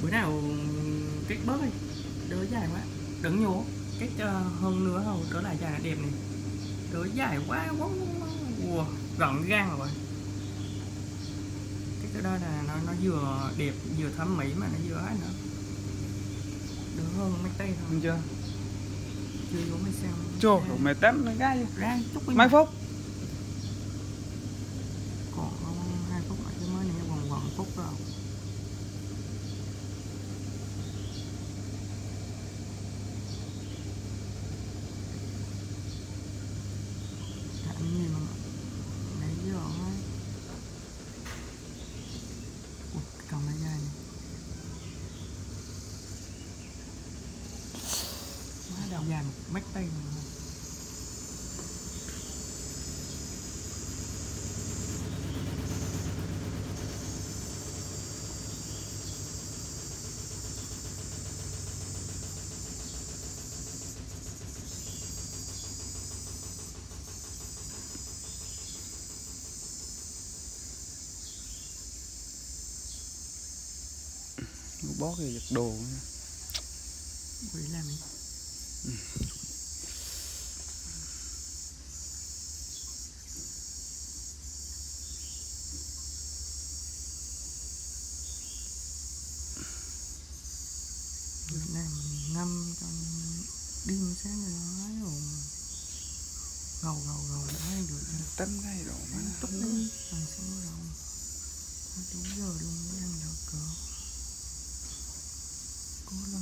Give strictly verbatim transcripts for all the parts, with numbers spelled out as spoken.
bữa nào cách bớt đi, đỡ dài quá, đừng nhổ cách uh, hơn nữa không trở lại dài là đẹp này, đỡ dài quá quá wow, gọn gàng rồi. Cái đó là nó nó vừa đẹp vừa thẩm mỹ mà nó vừa hết nữa, đỡ hơn mấy tay thôi. Đúng chưa? Chưa có mấy sao. Trời ơi, mày tắm nó gai ra chút mấy phút. Còn hai phút lại cái mới này còn còn phút rồi. Tạm nhiên mà nãy giờ ấy. Ủa, cái con này gai này. Má đầu dài một mét tay rồi. Bó cái giật đồ nha. Quỷ làm gì? Ừ. Việt Nam ngâm trong đêm sáng rồi nói rồi gầu gầu gầu thấy được tắm ngay rồi mà túc đi bằng sao rồi đủ giờ luôn mới ăn được cỡ cố lên.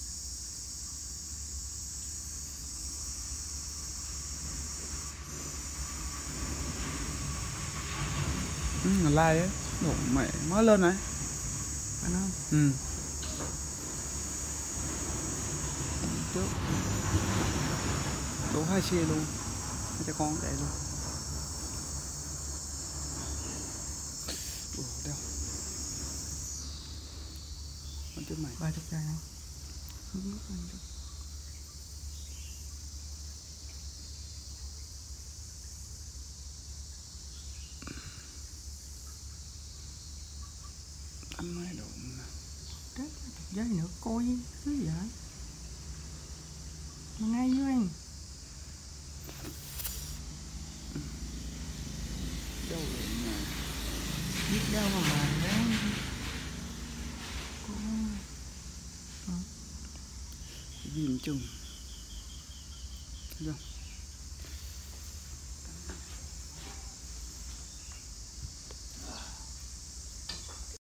Ừ, like ấy, đổ mẹ mới lên này. Phải không? Ừ. Trước đổ hai xe luôn, hai cha con chạy luôn. Ủa, đeo con trước mày ba chục chai không? Không biết anh được. ăn mấy độ mà Chết chục giây nữa coi thứ gì vậy? Mà ngay với anh. đâu rồi mà Biết đâu mà mà đấy. Cô nhìn chừng. Được.